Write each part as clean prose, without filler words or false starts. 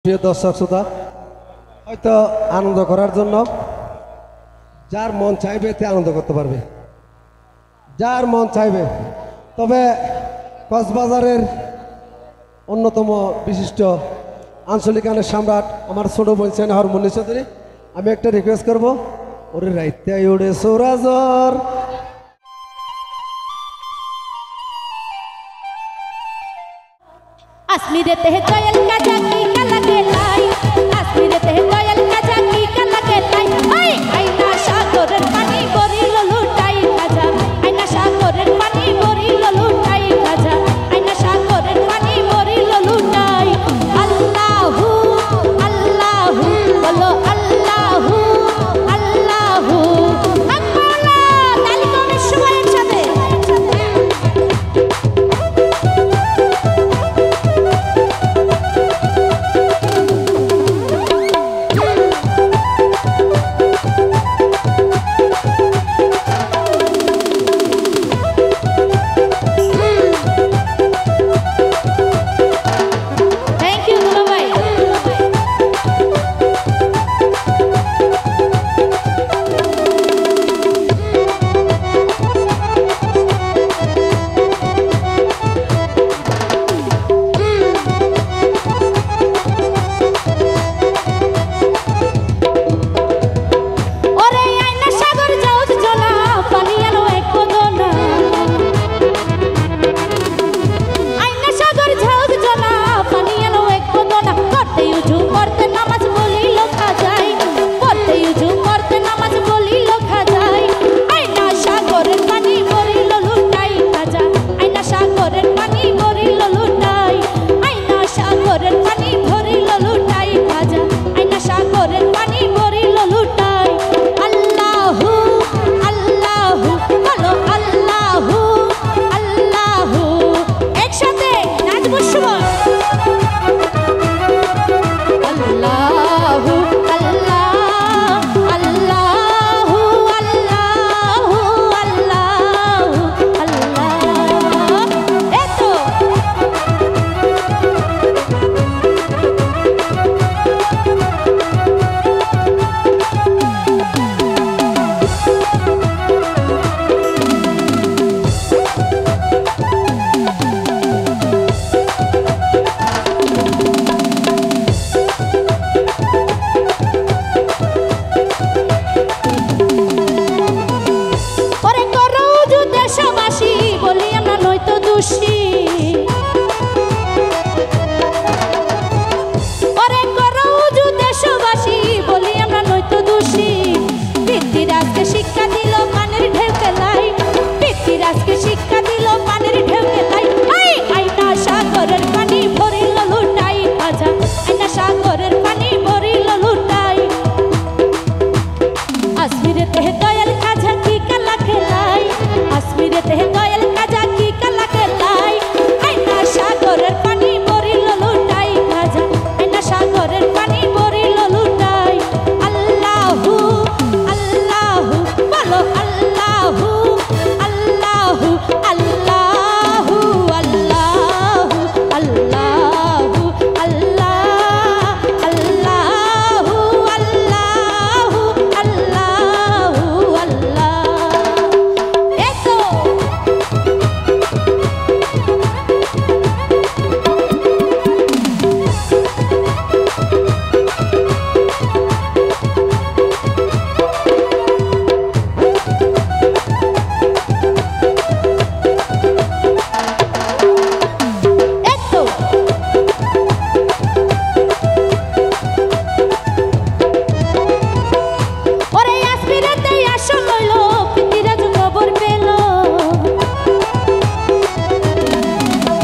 প্রিয় দর্শক শ্রোতা, হয়তো আনন্দ করার জন্য যার মন চাইবে তে আনন্দ করতে পারবে, যার মন চাইবে। তবে কক্সবাজারের অন্যতম বিশিষ্ট আঞ্চলিক গানের সম্রাট আমার ছোট বলছেন হরমোনি চৌধুরী, আমি একটা রিকোয়েস্ট করবো, ওরে রাইতে উড়ে সৌরাজর আসমিরে তেহ দয়াল কাজা কি কালা গেলাই, আসমিরে তেহ দয়াল কাজা কি কালা গেলাই। ওই আইনা সাগরের পানি বরিল লুটাই কাজা, আইনা সাগরের পানি বরিল লুটাই কাজা, আইনা সাগরের পানি বরিল লুটাই। আল্লাহু আল্লাহু বলো আল্লাহু আল্লাহু আকবার। তালি করে সবাই একসাথে।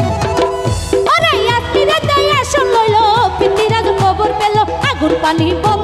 পানি